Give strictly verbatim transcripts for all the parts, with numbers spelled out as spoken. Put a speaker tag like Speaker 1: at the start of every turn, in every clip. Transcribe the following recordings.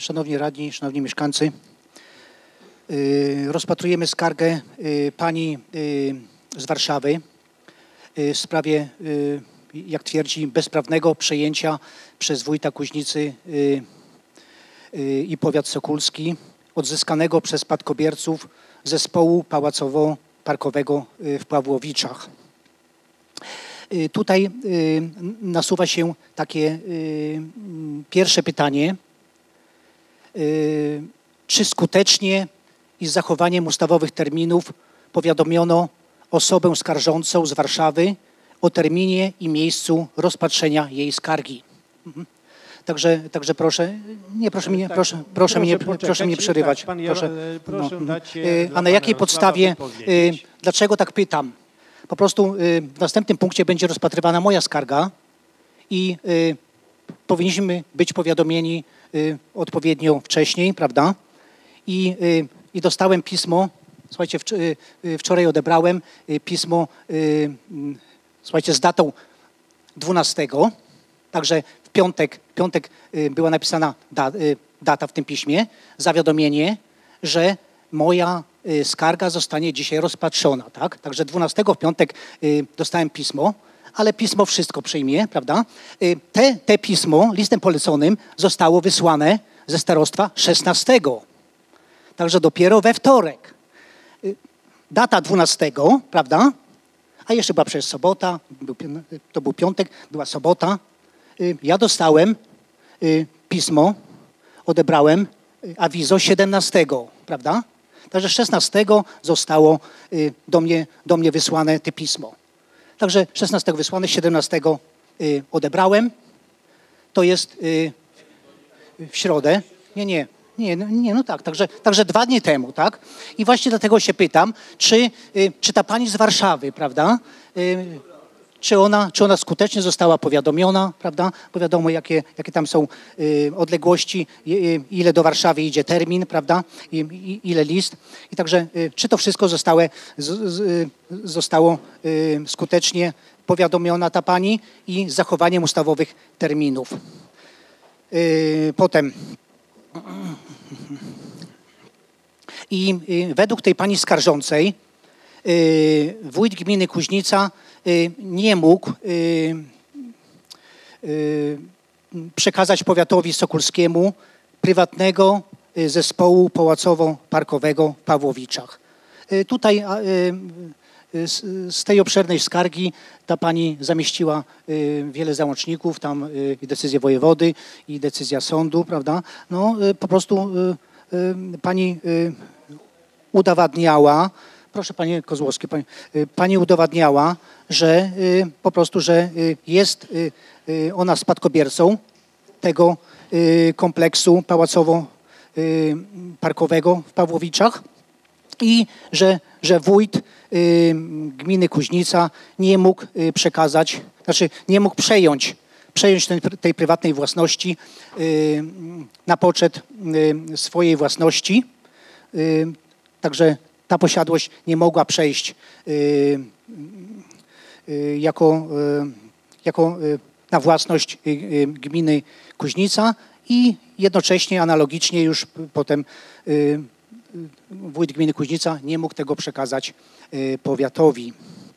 Speaker 1: Szanowni radni, szanowni mieszkańcy, rozpatrujemy skargę pani z Warszawy w sprawie, jak twierdzi, bezprawnego przejęcia przez wójta Kuźnicy i powiat sokólski odzyskanego przez spadkobierców zespołu pałacowo-parkowego w Pawłowiczach. Tutaj nasuwa się takie pierwsze pytanie, czy skutecznie i z zachowaniem ustawowych terminów powiadomiono osobę skarżącą z Warszawy o terminie i miejscu rozpatrzenia jej skargi. Mhm. Także, także proszę, nie proszę mnie, tak, proszę, proszę, proszę mnie, proszę mnie przerywać. Tak, pan, proszę, proszę no, dać a na jakiej podstawie, dlaczego tak pytam? Po prostu w następnym punkcie będzie rozpatrywana moja skarga i powinniśmy być powiadomieni odpowiednio wcześniej, prawda? I, i dostałem pismo, słuchajcie, wczoraj odebrałem pismo, słuchajcie, z datą dwunastego, także w piątek, piątek była napisana data w tym piśmie, zawiadomienie, że moja skarga zostanie dzisiaj rozpatrzona, tak? Także dwunastego w piątek dostałem pismo, ale pismo wszystko przyjmie, prawda? Te, te pismo listem poleconym zostało wysłane ze starostwa szesnastego. Także dopiero we wtorek. Data dwunastego, prawda? A jeszcze była przecież sobota, to był piątek, była sobota. Ja dostałem pismo, odebrałem awizo siedemnastego, prawda? Także szesnastego zostało do mnie, do mnie wysłane te pismo. Także szesnastego wysłane, siedemnastego odebrałem. To jest w środę. Nie, nie, nie, nie no tak. Także, także dwa dni temu, tak? I właśnie dlatego się pytam, czy, czy ta pani z Warszawy, prawda? Czy ona, czy ona skutecznie została powiadomiona, prawda? Bo wiadomo, jakie, jakie tam są y, odległości, y, ile do Warszawy idzie termin, prawda? I, i, ile list. I także, y, czy to wszystko zostało, z, z, zostało y, skutecznie powiadomiona ta pani i z zachowaniem ustawowych terminów. Y, potem i y, według tej pani skarżącej y, wójt gminy Kuźnica nie mógł przekazać powiatowi sokólskiemu prywatnego zespołu pałacowo-parkowego w Pawłowiczach. Tutaj z tej obszernej skargi ta pani zamieściła wiele załączników, tam i decyzję wojewody, i decyzja sądu, prawda? No po prostu pani udowadniała, proszę panie Kozłowski, pani, pani udowadniała, że y, po prostu, że y, jest y, y, ona spadkobiercą tego y, kompleksu pałacowo-parkowego w Pawłowiczach i że, że wójt y, gminy Kuźnica nie mógł y, przekazać, znaczy nie mógł przejąć, przejąć ten, tej prywatnej własności y, na poczet y, swojej własności. Y, także ta posiadłość nie mogła przejść y, y, jako, y, jako y, na własność y, y, gminy Kuźnica i jednocześnie analogicznie już potem y, wójt gminy Kuźnica nie mógł tego przekazać y, powiatowi.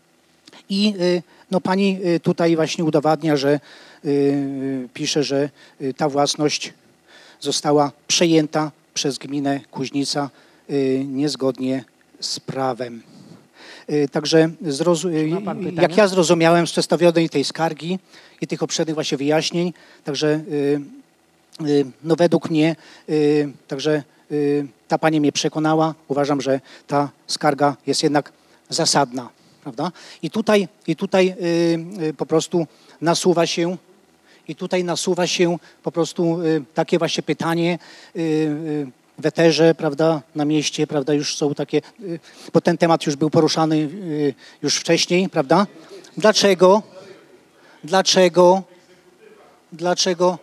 Speaker 1: I y, no, pani y, tutaj właśnie udowadnia, że y, pisze, że y, ta własność została przejęta przez gminę Kuźnica y, niezgodnie z prawem. Także jak ja zrozumiałem z przedstawionej tej skargi i tych obszernych właśnie wyjaśnień, także no według mnie, także ta pani mnie przekonała. Uważam, że ta skarga jest jednak zasadna, prawda? I tutaj, i tutaj po prostu nasuwa się i tutaj nasuwa się po prostu takie właśnie pytanie w eterze, prawda, na mieście, prawda, już są takie, bo ten temat już był poruszany już wcześniej, prawda? Dlaczego, dlaczego, dlaczego,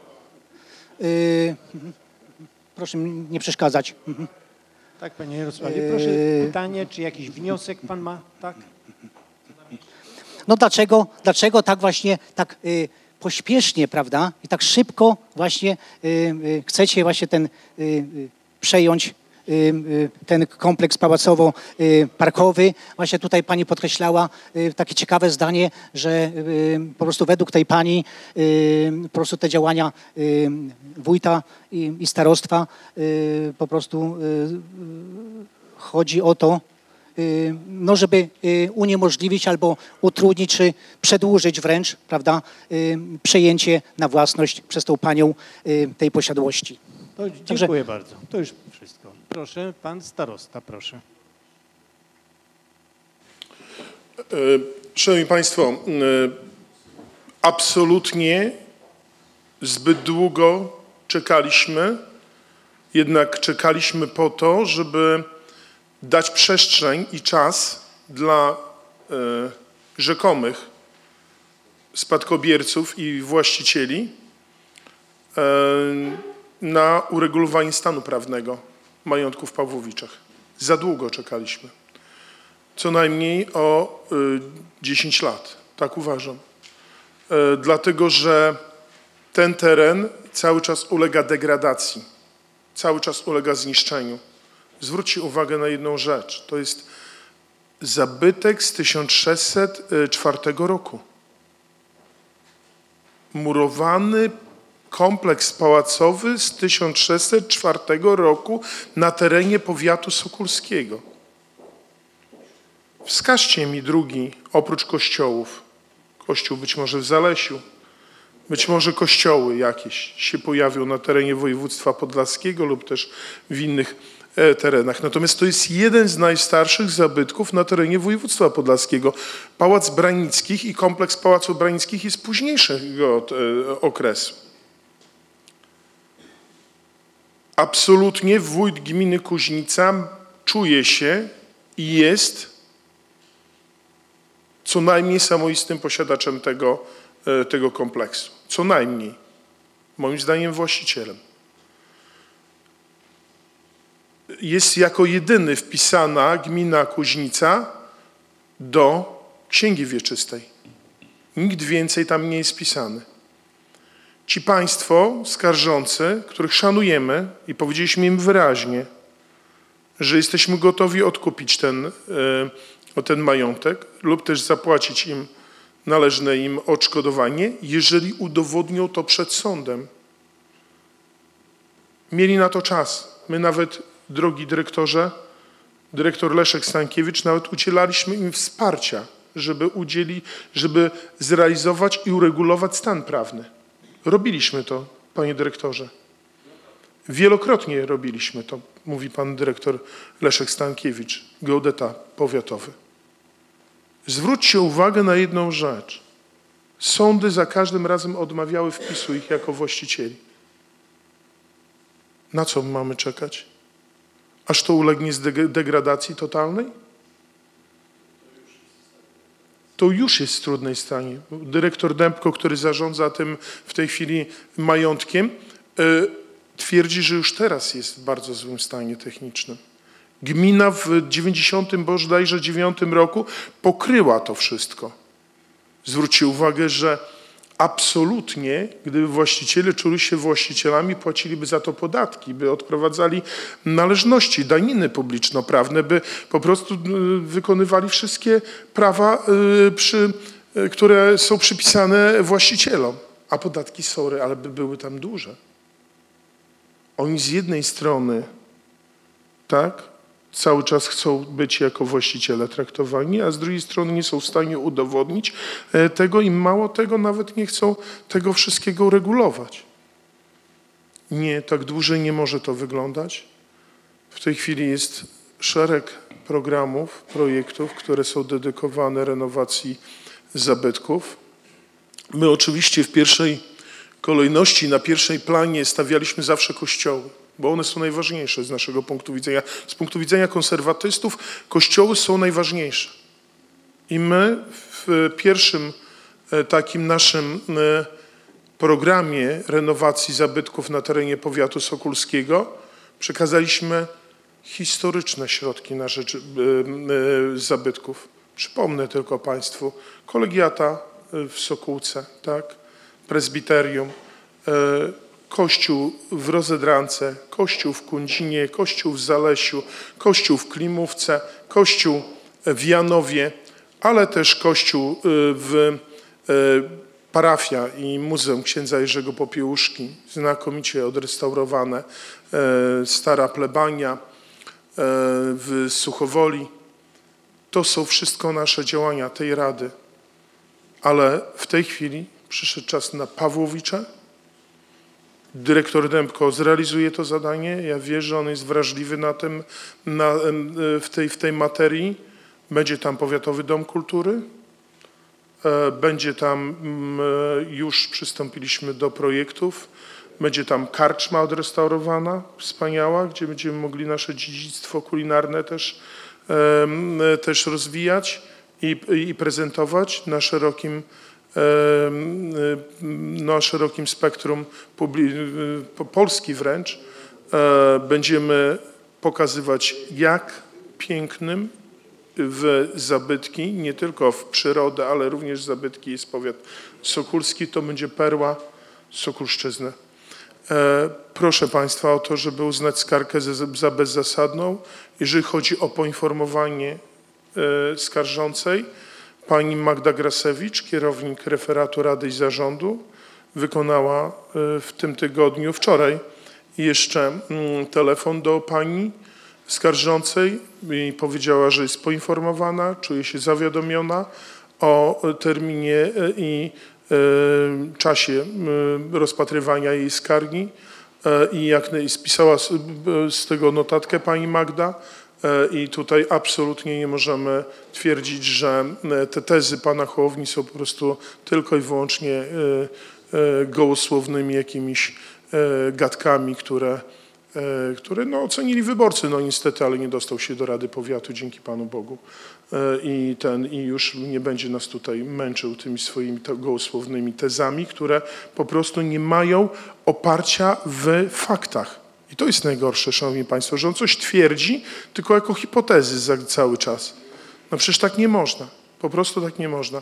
Speaker 1: yy, proszę mi nie przeszkadzać.
Speaker 2: Tak, panie Jarosławie, proszę pytanie, czy jakiś wniosek pan ma, tak?
Speaker 1: No dlaczego, dlaczego tak właśnie, tak yy, pośpiesznie, prawda, i tak szybko właśnie y, y, chcecie właśnie ten y, y, przejąć y, y, ten kompleks pałacowo-parkowy. Właśnie tutaj pani podkreślała y, takie ciekawe zdanie, że y, po prostu według tej pani y, po prostu te działania y, wójta i, i starostwa y, po prostu y, y, chodzi o to, no, żeby uniemożliwić albo utrudnić, czy przedłużyć wręcz, prawda, przejęcie na własność przez tą panią tej posiadłości.
Speaker 2: To dziękuję Także... bardzo. To już wszystko. Proszę, pan starosta, proszę.
Speaker 3: Szanowni Państwo, absolutnie zbyt długo czekaliśmy, jednak czekaliśmy po to, żeby dać przestrzeń i czas dla y, rzekomych spadkobierców i właścicieli y, na uregulowanie stanu prawnego majątków w Pawłowiczach. Za długo czekaliśmy. Co najmniej o y, dziesięć lat, tak uważam. Y, dlatego, że ten teren cały czas ulega degradacji, cały czas ulega zniszczeniu. Zwróćcie uwagę na jedną rzecz. To jest zabytek z tysiąc sześćset czwartego roku. Murowany kompleks pałacowy z tysiąc sześćset czwartego roku na terenie powiatu sokólskiego. Wskażcie mi drugi, oprócz kościołów. Kościół być może w Zalesiu. Być może kościoły jakieś się pojawią na terenie województwa podlaskiego lub też w innych terenach. Natomiast to jest jeden z najstarszych zabytków na terenie województwa podlaskiego. Pałac Branickich i kompleks Pałaców Branickich jest późniejszego okresu. Absolutnie wójt gminy Kuźnica czuje się i jest co najmniej samoistnym posiadaczem tego, tego kompleksu. Co najmniej. Moim zdaniem właścicielem. Jest jako jedyny wpisana gmina Kuźnica do Księgi Wieczystej. Nikt więcej tam nie jest wpisany. Ci państwo skarżący, których szanujemy i powiedzieliśmy im wyraźnie, że jesteśmy gotowi odkupić ten, ten majątek lub też zapłacić im należne im odszkodowanie, jeżeli udowodnią to przed sądem. Mieli na to czas. My nawet, drogi dyrektorze, dyrektor Leszek Stankiewicz, nawet udzielaliśmy im wsparcia, żeby udzieli, żeby zrealizować i uregulować stan prawny. Robiliśmy to, panie dyrektorze. Wielokrotnie robiliśmy to, mówi pan dyrektor Leszek Stankiewicz, geodeta powiatowy. Zwróćcie uwagę na jedną rzecz. Sądy za każdym razem odmawiały wpisu ich jako właścicieli. Na co mamy czekać? Aż to ulegnie degradacji totalnej? To już jest w trudnej stanie. Dyrektor Dębko, który zarządza tym w tej chwili majątkiem, yy, twierdzi, że już teraz jest w bardzo złym stanie technicznym. Gmina w dziewięćdziesiątym bodajże dziewiątym roku pokryła to wszystko. Zwróćcie uwagę, że absolutnie, gdyby właściciele czuli się właścicielami, płaciliby za to podatki, by odprowadzali należności, daniny publiczno-prawne, by po prostu wykonywali wszystkie prawa, przy, które są przypisane właścicielom. A podatki, sorry, ale by były tam duże. Oni z jednej strony, tak, cały czas chcą być jako właściciele traktowani, a z drugiej strony nie są w stanie udowodnić tego i mało tego, nawet nie chcą tego wszystkiego uregulować. Nie, tak dłużej nie może to wyglądać. W tej chwili jest szereg programów, projektów, które są dedykowane renowacji zabytków. My oczywiście w pierwszej kolejności, na pierwszej planie stawialiśmy zawsze kościoły, bo one są najważniejsze z naszego punktu widzenia. Z punktu widzenia konserwatystów kościoły są najważniejsze. I my w pierwszym takim naszym programie renowacji zabytków na terenie powiatu sokólskiego przekazaliśmy historyczne środki na rzecz zabytków. Przypomnę tylko państwu, kolegiata w Sokółce, tak? prezbiterium, kościół w Rozedrance, kościół w Kundzinie, kościół w Zalesiu, kościół w Klimówce, kościół w Janowie, ale też kościół w parafia i Muzeum Księdza Jerzego Popiełuszki, znakomicie odrestaurowane, stara plebania w Suchowoli. To są wszystko nasze działania tej Rady, ale w tej chwili przyszedł czas na Pawłowicza. Dyrektor Dębko zrealizuje to zadanie. Ja wierzę, że on jest wrażliwy na tym, na, w, tej, w tej materii. Będzie tam Powiatowy Dom Kultury. Będzie tam, już przystąpiliśmy do projektów, będzie tam karczma odrestaurowana, wspaniała, gdzie będziemy mogli nasze dziedzictwo kulinarne też, też rozwijać i, i prezentować na szerokim, na szerokim spektrum Polski wręcz. Będziemy pokazywać, jak pięknym w zabytki, nie tylko w przyrodę, ale również zabytki jest powiat sokulski, to będzie perła Sokulszczyzny. E, proszę Państwa o to, żeby uznać skargę za, za bezzasadną. Jeżeli chodzi o poinformowanie e, skarżącej, pani Magda Grasewicz, kierownik referatu Rady i Zarządu, wykonała e, w tym tygodniu, wczoraj jeszcze m, telefon do pani skarżącej i powiedziała, że jest poinformowana, czuje się zawiadomiona o terminie i czasie rozpatrywania jej skargi i jak spisała z tego notatkę pani Magda i tutaj absolutnie nie możemy twierdzić, że te tezy pana Hołowni są po prostu tylko i wyłącznie gołosłownymi jakimiś gadkami, które które no, ocenili wyborcy, no niestety, ale nie dostał się do Rady Powiatu, dzięki Panu Bogu. I, ten, i już nie będzie nas tutaj męczył tymi swoimi gołosłownymi tezami, które po prostu nie mają oparcia w faktach. I to jest najgorsze, Szanowni Państwo, że on coś twierdzi, tylko jako hipotezy za cały czas. No przecież tak nie można. Po prostu tak nie można.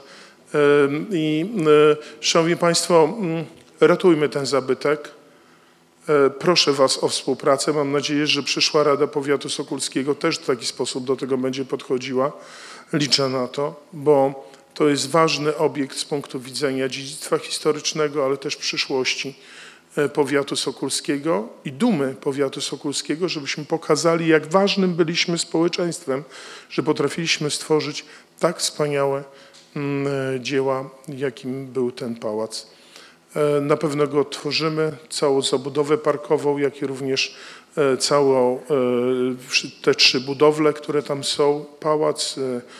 Speaker 3: I Szanowni Państwo, ratujmy ten zabytek. Proszę Was o współpracę. Mam nadzieję, że przyszła Rada Powiatu Sokulskiego też w taki sposób do tego będzie podchodziła. Liczę na to, bo to jest ważny obiekt z punktu widzenia dziedzictwa historycznego, ale też przyszłości Powiatu Sokulskiego i dumy Powiatu Sokulskiego, żebyśmy pokazali, jak ważnym byliśmy społeczeństwem, że potrafiliśmy stworzyć tak wspaniałe dzieła, jakim był ten pałac. Na pewno go odtworzymy, całą zabudowę parkową, jak i również całą te trzy budowle, które tam są, pałac,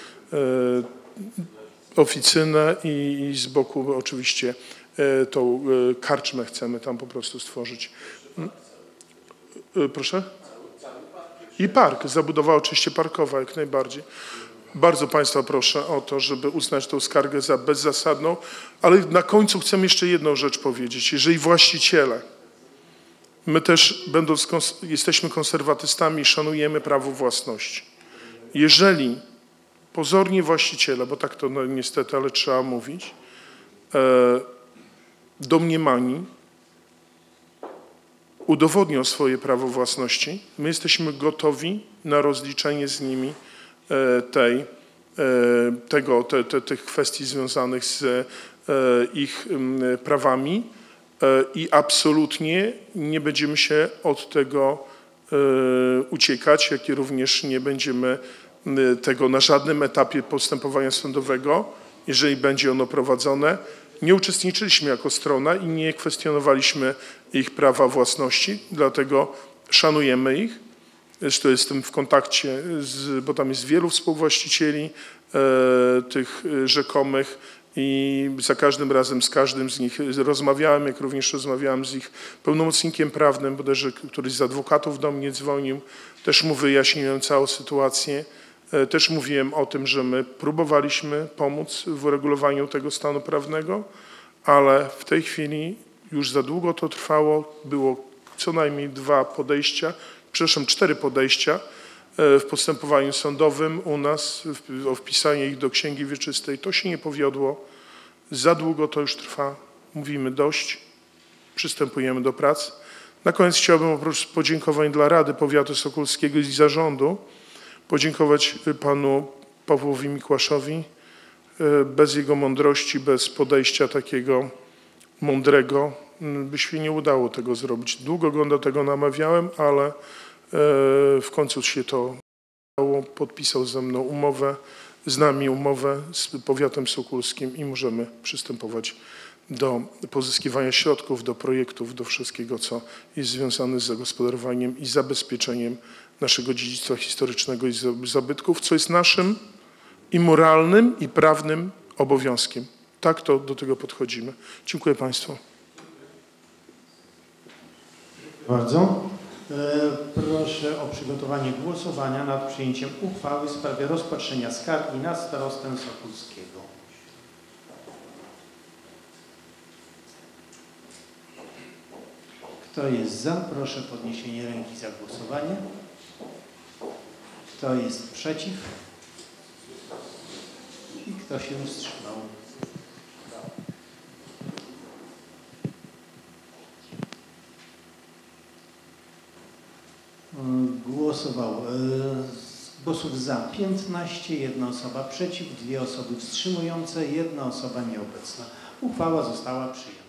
Speaker 3: oficynę i, i z boku oczywiście tą karczmę chcemy tam po prostu stworzyć. Proszę? I park, zabudowa oczywiście parkowa jak najbardziej. Bardzo Państwa proszę o to, żeby uznać tę skargę za bezzasadną, ale na końcu chcę jeszcze jedną rzecz powiedzieć. Jeżeli właściciele, my też będąc, jesteśmy konserwatystami i szanujemy prawo własności. Jeżeli pozornie właściciele, bo tak to no, niestety, ale trzeba mówić, e, domniemani udowodnią swoje prawo własności, my jesteśmy gotowi na rozliczenie z nimi tej, tego, te, te, tych kwestii związanych z ich prawami i absolutnie nie będziemy się od tego uciekać, jak i również nie będziemy tego na żadnym etapie postępowania sądowego, jeżeli będzie ono prowadzone. Nie uczestniczyliśmy jako strona i nie kwestionowaliśmy ich prawa własności, dlatego szanujemy ich. Zresztą jestem w kontakcie, z, bo tam jest wielu współwłaścicieli e, tych rzekomych i za każdym razem z każdym z nich rozmawiałem, jak również rozmawiałem z ich pełnomocnikiem prawnym, bodajże któryś z adwokatów do mnie dzwonił, też mu wyjaśniłem całą sytuację. E, też mówiłem o tym, że my próbowaliśmy pomóc w uregulowaniu tego stanu prawnego, ale w tej chwili już za długo to trwało, było co najmniej dwa podejścia, przepraszam, cztery podejścia w postępowaniu sądowym u nas, o wpisanie ich do Księgi Wieczystej. To się nie powiodło. Za długo to już trwa. mówimy dość, przystępujemy do prac. Na koniec chciałbym oprócz podziękowań dla Rady Powiatu Sokólskiego i zarządu podziękować panu Pawłowi Mikłaszowi. Bez jego mądrości, bez podejścia takiego mądrego by się nie udało tego zrobić. Długo go do tego namawiałem, ale w końcu się to udało. Podpisał ze mną umowę, z nami umowę z powiatem sokólskim i możemy przystępować do pozyskiwania środków, do projektów, do wszystkiego, co jest związane z zagospodarowaniem i zabezpieczeniem naszego dziedzictwa historycznego i zabytków, co jest naszym i moralnym, i prawnym obowiązkiem. Tak to do tego podchodzimy. Dziękuję Państwu.
Speaker 2: Bardzo. Proszę o przygotowanie głosowania nad przyjęciem uchwały w sprawie rozpatrzenia skargi na starostę Sokólskiego. Kto jest za? Proszę o podniesienie ręki za głosowanie. Kto jest przeciw? I kto się wstrzymał? Głosował z głosów za piętnaście, jedna osoba przeciw, dwie osoby wstrzymujące, jedna osoba nieobecna. Uchwała została przyjęta.